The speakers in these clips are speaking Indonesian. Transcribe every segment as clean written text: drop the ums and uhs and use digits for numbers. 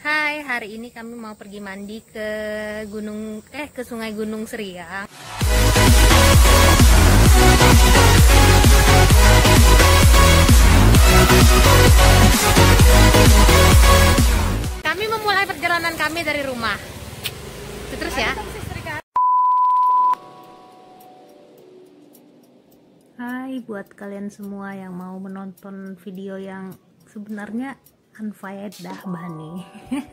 Hai, hari ini kami mau pergi mandi ke Sungai Gunung Seriang. Kami memulai perjalanan kami dari rumah. Terus ya. Hai buat kalian semua yang mau menonton video yang sebenarnya unfaedah Bani.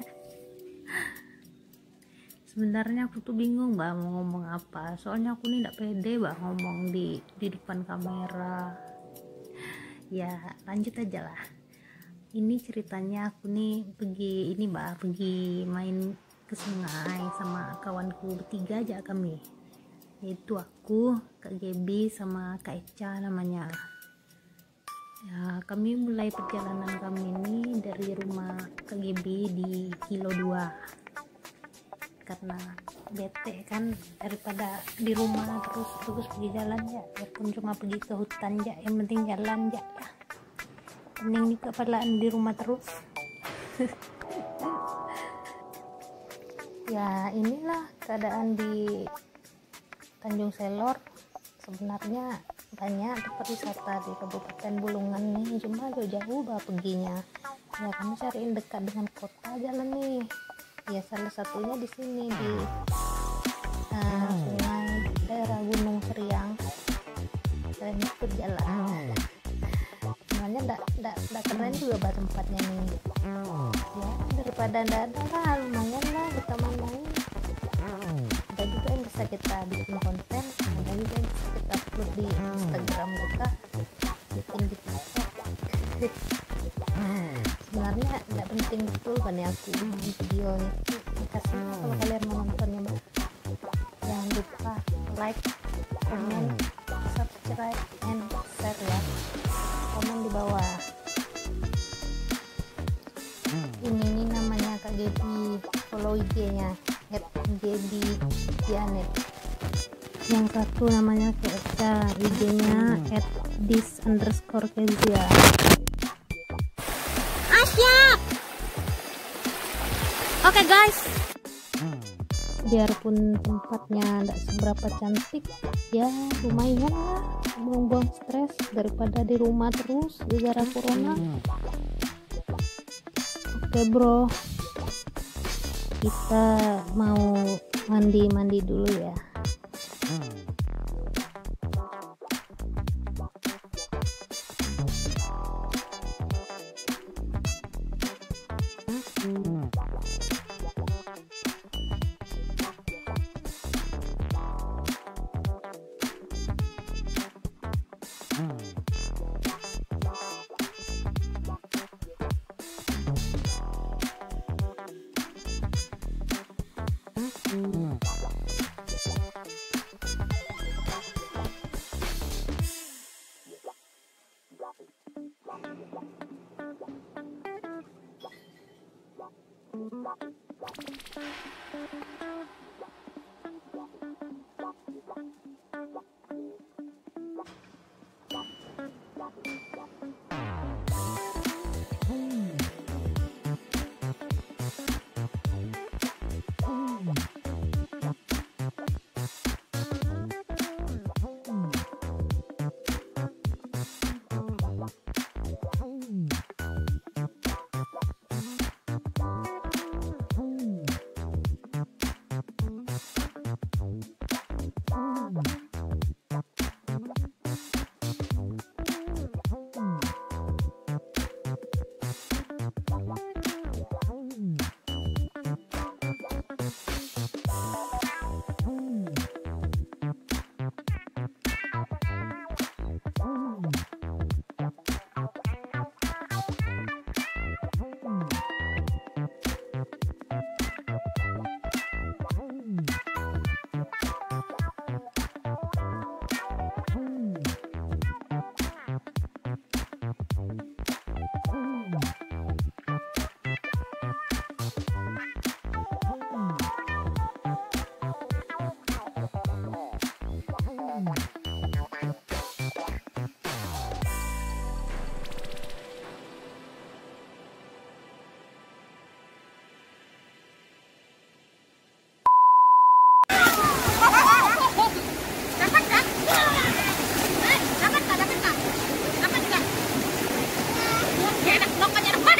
Sebenarnya aku tuh bingung mau ngomong apa, soalnya aku nih tidak pede ngomong di depan kamera. Ya lanjut aja lah. Ini ceritanya aku nih pergi main ke sungai sama kawanku bertiga aja kami, yaitu aku, Kak Gebi sama Kak Eca namanya. Ya, kami mulai perjalanan kami ini dari rumah Kak Gebi di kilo 2 karena bete kan, daripada di rumah terus pergi jalan ya, walaupun cuma pergi ke hutan ya, yang penting jalan ya, mending juga padahal di rumah terus. Ya inilah keadaan di Tanjung Selor. Sebenarnya banyak tempat wisata di Kabupaten Bulungan nih, cuma jauh perginya. Ya kami cariin dekat dengan kota jalan nih. Ya salah satunya di sini di sungai daerah Gunung Seriang. Kayaknya berjalan. Sebenarnya enggak keren juga tempatnya nih. Ya daripada enggak ada lah, lumayan lah kita main-main. Ada juga yang bisa kita bikin konten, ada juga yang bisa kita upload di Instagram juga, bikin di TikTok. Sebenarnya nggak penting betul kan ya aku bikin video ini, dikasih kalau kalian mau nontonnya. Jangan lupa like, comment, subscribe, and share ya. Komen di bawah. Ini namanya Kak Gebi, follow IG-nya @gebi_janet. Yang satu namanya Kak Eca, IG-nya @dis_kezia. Siap. Oke guys, biarpun tempatnya tidak seberapa cantik, ya lumayan lah, buang-buang stres daripada di rumah terus gara-gara corona. Oke bro, kita mau mandi dulu ya. pokoknya depan.